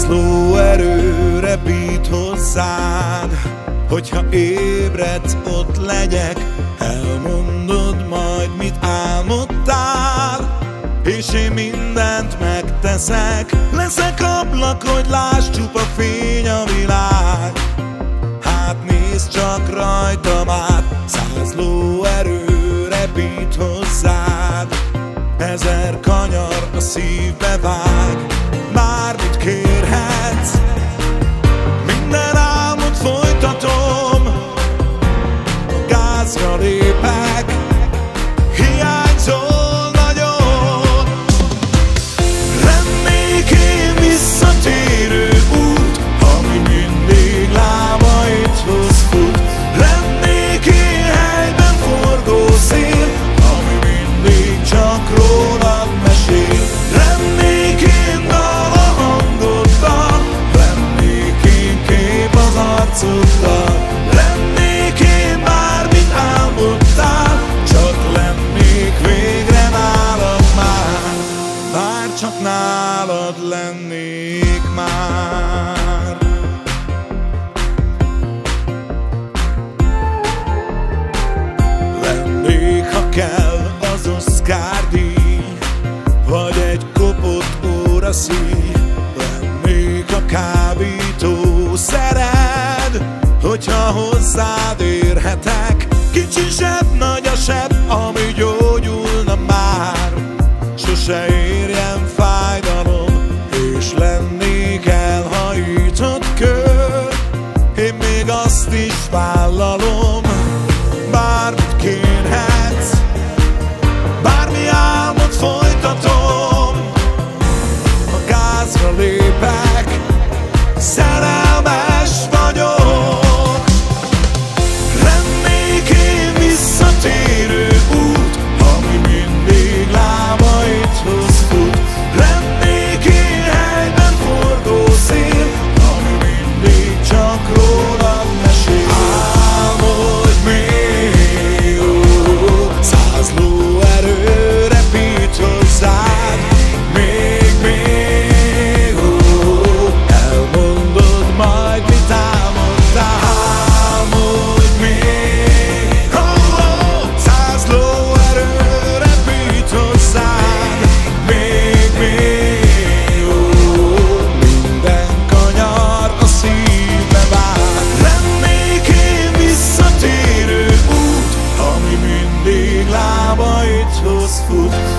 100 lóerő repít hozzád, hogyha ébredsz, ott legyek. Elmondod majd, mit álmodtál, és én mindent megteszek. Leszek ablak, hogy lásd, csupa fény a világ. Hát nézd csak rajtam át, 100 lóerő repít hozzád. 1000 kanyar a szívbe vág, bármit kérhetsz, minden álmot folytatom. A gázra lépek, hiányzol nagyon. Lennék én visszatérő út, ami mindig lábaidhoz fut. Lennék én helyben forgó szél, ami mindig csak rólad mesél. Lennék én dal a hangoddal, lennék én kép az arcoddal. Lennék én bármit álmodtál, csak lennék végre nálad már. Bár csak nálad lennék már. Lennék, ha kell, az Oscar-díj, vagy egy kopott óraszíj. Lennék a kábítószered, hogyha hozzád érhetek. Kicsi zseb, nagy a seb, ami gyógyulna már. Sose érjen fájdalom, és lennék elhajított kör. Én még azt is vállalom, bármit kérhetsz, bármi álmot folytatom. A gázra lépek, szerelmes vagyok. Lennék én visszatérő út, ami mindig lábaidhoz fut. Lennék én helyben forgó szél, ami mindig csak rólad mesél. Álmodj még, 100 lóerő repít hozzád. Még, elmondod majd, mit álmodtál. Álmodj még, 100 lóerő repít hozzád. Még, minden kanyar a szívbe vág. Lennék én visszatérő út, ami mindig lábaidhoz fut.